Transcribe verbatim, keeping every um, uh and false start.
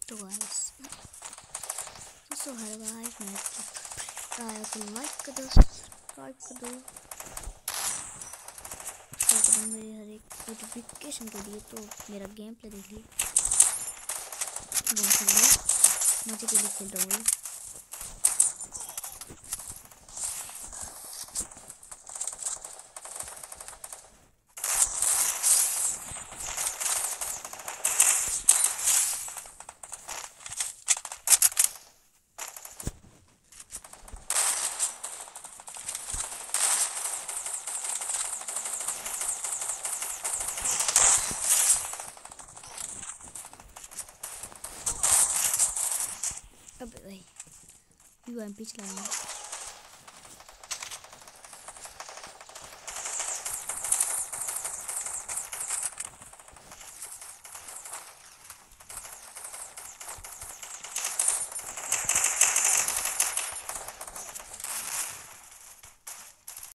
तो guys so hello guys, मैं आया तो लाइक कर दो, सब्सक्राइब कर दो, शेयर कर दो मेरे हर एक नोटिफिकेशन के लिए। तो मेरा गेम प्ले देखिए, बहुत सुंदर मजे के लिए खेल रहा हूँ। अब भाई यूएमपी चलाएंगे।